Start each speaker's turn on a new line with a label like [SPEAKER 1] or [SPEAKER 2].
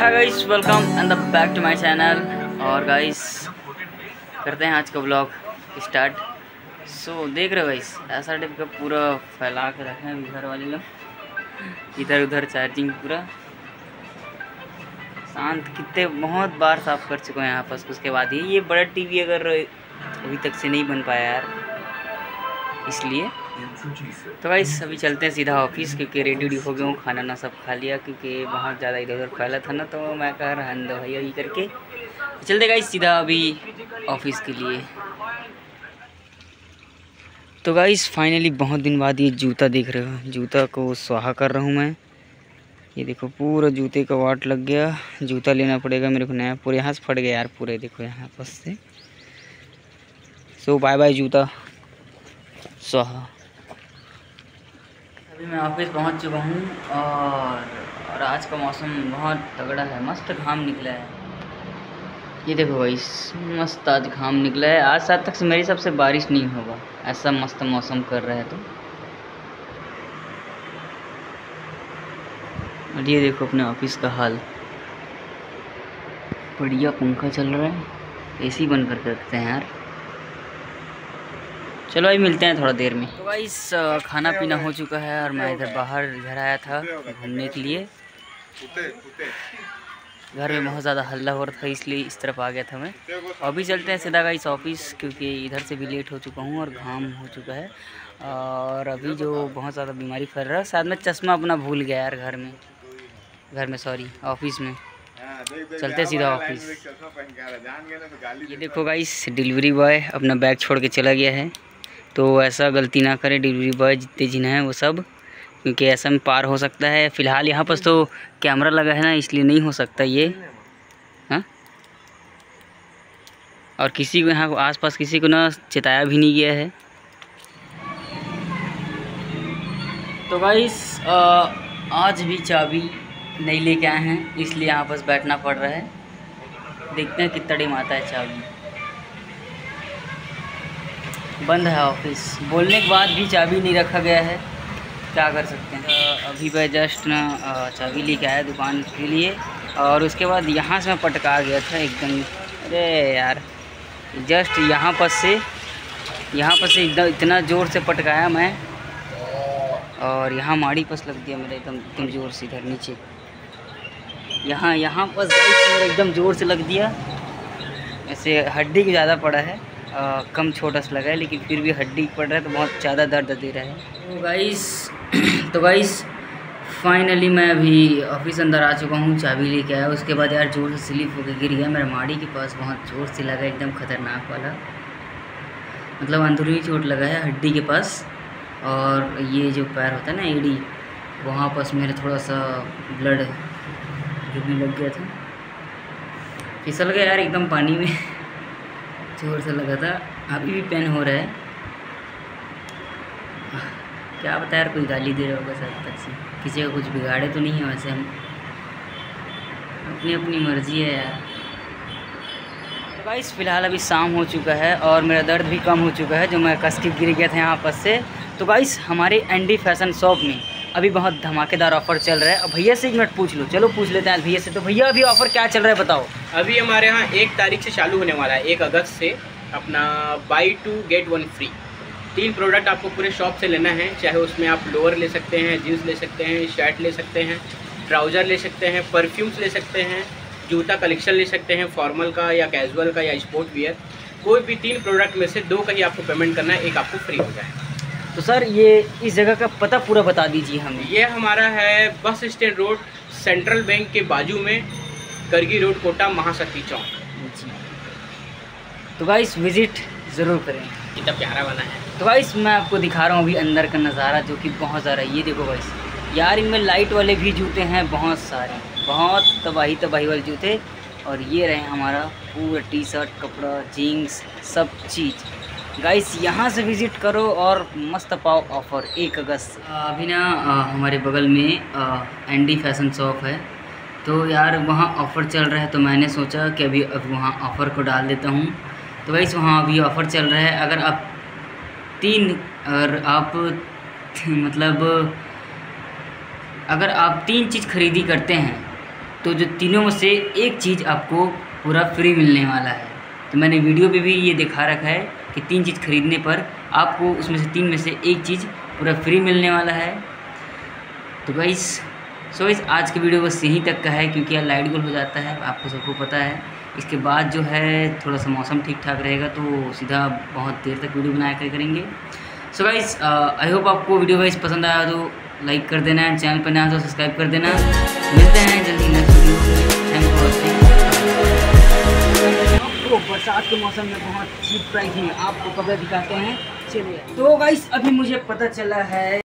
[SPEAKER 1] Hi guys, welcome and the back to my channel. और guys करते हैं आज का ब्लॉग स्टार्ट। सो देख रहे हो गाइस, ऐसा टाइप का पूरा फैला के रखे हैं घर वाले लोग, इधर उधर चार्जिंग पूरा शांत। कितने बहुत बार साफ़ कर चुके हैं यहाँ पर, उसके बाद ही ये बड़ा टीवी अगर अभी तक से नहीं बन पाया यार, इसलिए। तो गाइस अभी चलते हैं सीधा ऑफिस, क्योंकि रेडी हो गया हूँ, खाना ना सब खा लिया, क्योंकि बहुत ज़्यादा इधर उधर फैला था ना, तो मैं कह रहा हूँ भैया ये करके चलते गाइस सीधा अभी ऑफिस के लिए। तो गाइस फाइनली बहुत दिन बाद ये जूता देख रहे हो, जूता को स्वाहा कर रहा हूँ मैं। ये देखो पूरा जूते का वाट लग गया, जूता लेना पड़ेगा मेरे को नया। पूरे यहाँ से फट गया यार पूरे, देखो यहाँ पास से। सो बाय बाय जूता स्वाहा। अभी मैं ऑफिस पहुंच चुका हूं और आज का मौसम बहुत तगड़ा है, मस्त घाम निकला है। ये देखो भाई मस्त आज घाम निकला है। आज सात तक से मेरे हिसाब से बारिश नहीं होगा, ऐसा मस्त मौसम कर रहा है। तो और ये देखो अपने ऑफिस का हाल, बढ़िया पंखा चल रहा है, एसी बंद करके रखते हैं यार। चलो भाई मिलते हैं थोड़ा देर में। तो भाई खाना पीना हो चुका है और मैं इधर बाहर घर आया था घूमने के लिए। घर में बहुत ज़्यादा हल्ला हो रहा था, इसलिए इस तरफ आ गया था मैं। अभी चलते हैं सीधा गाइस ऑफिस, क्योंकि इधर से भी लेट हो चुका हूँ और घाम हो चुका है। और अभी जो बहुत ज़्यादा बीमारी फैल रहा है, शायद मैं चश्मा अपना भूल गया यार घर में सॉरी ऑफिस में। चलते सीधा ऑफिस। ये देखो गाइस डिलीवरी बॉय अपना बैग छोड़ के चला गया है, तो ऐसा गलती ना करें डिलीवरी बॉय जितने जिन हैं वो सब, क्योंकि ऐसा में पार हो सकता है। फ़िलहाल यहाँ पर तो कैमरा लगा है ना, इसलिए नहीं हो सकता ये। हाँ, और किसी को यहाँ आसपास किसी को ना चेताया भी नहीं गया है। तो गाइस आज भी चाबी नहीं लेके आए हैं, इसलिए यहाँ पर बैठना पड़ रहा है। देखते हैं कितना टाइम आता है। चाबी बंद है ऑफिस, बोलने के बाद भी चाबी नहीं रखा गया है, क्या कर सकते हैं। अभी मैं जस्ट ना चाबी लेके आया दुकान के लिए, और उसके बाद यहाँ से मैं पटका गया था एकदम। अरे यार जस्ट यहाँ पर से एकदम इतना ज़ोर से पटकाया मैं, और यहाँ माड़ी पस लग दिया मेरा एकदम ज़ोर से। इधर नीचे यहाँ पर मेरा एकदम ज़ोर से लग दिया। ऐसे हड्डी की ज़्यादा पड़ा है, कम छोटा सा लगा है, लेकिन फिर भी हड्डी पड़ रहा है तो बहुत ज़्यादा दर्द दे रहा है। तो गाइस फाइनली मैं अभी ऑफिस अंदर आ चुका हूँ, चाबी लेके आया। उसके बाद यार जोर से स्लिप होकर गिर गया, मेरा माड़ी के पास बहुत ज़ोर से लगा, एकदम ख़तरनाक वाला, मतलब अंदरूनी चोट लगा है हड्डी के पास। और ये जो पैर होता है ना एड़ी, वहाँ पास मेरे थोड़ा सा ब्लड गिरने लग गया था, फिसल गया यार एकदम पानी में, जोर से लगा था। अभी भी पेन हो रहा है, क्या बता यार, कोई गाली दे रहा होगा शायद तक से। किसी का कुछ बिगाड़े तो नहीं है, वैसे हम अपनी अपनी मर्जी है यार। तो गाइस फ़िलहाल अभी शाम हो चुका है और मेरा दर्द भी कम हो चुका है, जो मैं कस के गिर गया था यहाँ पर से। तो गाइस हमारे एनडी फैशन शॉप में अभी बहुत धमाकेदार ऑफ़र चल रहा है। अब भैया से एक मिनट पूछ लो, चलो पूछ लेते हैं भैया से। तो भैया अभी ऑफ़र क्या चल रहा है बताओ।
[SPEAKER 2] अभी हमारे यहाँ 1 तारीख से चालू होने वाला है, 1 अगस्त से अपना बाई 2 गेट 1 फ्री। 3 प्रोडक्ट आपको पूरे शॉप से लेना है, चाहे उसमें आप लोअर ले सकते हैं, जीन्स ले सकते हैं, शर्ट ले सकते हैं, ट्राउज़र ले सकते हैं, परफ्यूम्स ले सकते हैं, जूता कलेक्शन ले सकते हैं, फॉर्मल का या कैजुअल का या स्पोर्ट वियर। कोई भी 3 प्रोडक्ट में से 2 का ही आपको पेमेंट करना है, 1 आपको फ्री हो जाएगा।
[SPEAKER 1] तो सर ये इस जगह का पता पूरा बता दीजिए हमें।
[SPEAKER 2] ये हमारा है bus stand road, central bank के बाजू में, करगी रोड, कोटा, महाशक्ति चौक
[SPEAKER 1] जी। तो गाइस विज़िट ज़रूर करें,
[SPEAKER 2] कितना प्यारा बना है।
[SPEAKER 1] तो गाइस मैं आपको दिखा रहा हूँ अभी अंदर का नज़ारा, जो कि बहुत ज़्यादा। ये देखो गाइस यार, इनमें लाइट वाले भी जूते हैं बहुत सारे, बहुत तबाही वाले जूते। और ये रहे हमारा पूरा टी शर्ट, कपड़ा, जीन्स, सब चीज़। गाइस यहाँ से विज़िट करो और मस्त पाओ ऑफ़र 1 अगस्त। अभी ना हमारे बगल में एनडी फैशन शॉप है, तो यार वहाँ ऑफ़र चल रहा है, तो मैंने सोचा कि अभी वहाँ ऑफ़र को डाल देता हूँ। तो गाइस वहाँ अभी ऑफ़र चल रहा है, अगर आप अगर आप 3 चीज़ खरीदी करते हैं तो जो तीनों में से एक चीज़ आपको पूरा फ्री मिलने वाला है। तो मैंने वीडियो पे भी ये दिखा रखा है कि 3 चीज़ खरीदने पर आपको उसमें से 3 में से एक चीज़ पूरा फ्री मिलने वाला है। तो गाइस आज के वीडियो बस यहीं तक का है, क्योंकि यार लाइट गोल हो जाता है, आपको सबको पता है। इसके बाद जो है थोड़ा सा मौसम ठीक ठाक रहेगा तो सीधा बहुत देर तक वीडियो बनाया करेंगे। सो गाइस आई होप आपको वीडियो वाइज पसंद आया तो लाइक कर देना, चैनल पर नया तो सब्सक्राइब कर देना। मिलते हैं जल्दी नेक्स्ट वीडियो में। Thank for watching. तो बरसात के मौसम में बहुत चीप प्राइस में आपको कपड़े दिखाते हैं। चलिए तो गाइस अभी मुझे पता चला है